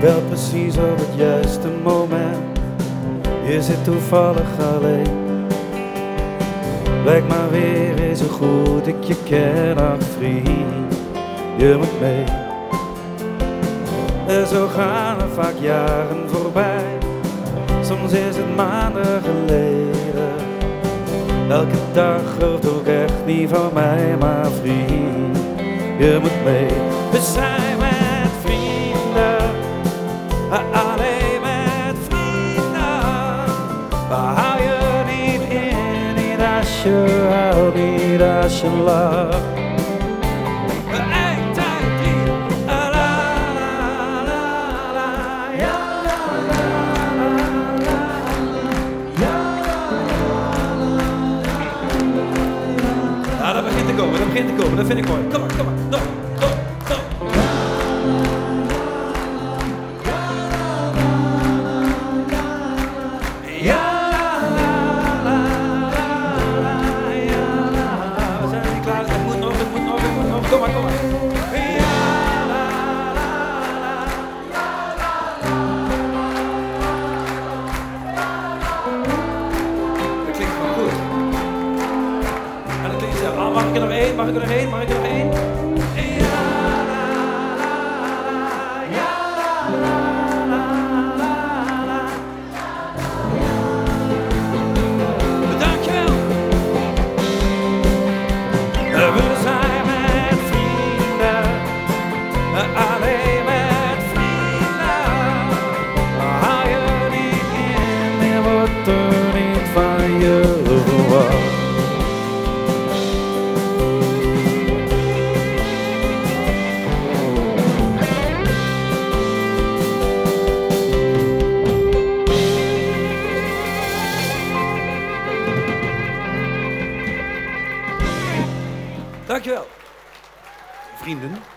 Wel precies op het juiste moment. Je zit toevallig alleen. Lijkt maar weer eens zo goed ik je ken, ach vriend, je moet mee. En zo gaan er vaak jaren voorbij, soms is het maanden geleden. Elke dag gelooft ook echt niet van mij, maar vriend, je moet mee. We zijn met vrienden, alleen met vrienden. Hou je niet in, niet als je houdt, niet als je lacht. Dat begint te komen, dat vind ik mooi. Kom maar, door. We zijn niet klaar, het moet nog. Kom maar. Dat klinkt wel goed. En dat klinkt zo. Mag ik er nog één? Mag ik er nog één? Dankjewel. We zijn met vrienden, alleen met vrienden. Hou je niet in, je wordt er niet van je verwacht. Dankjewel, vrienden.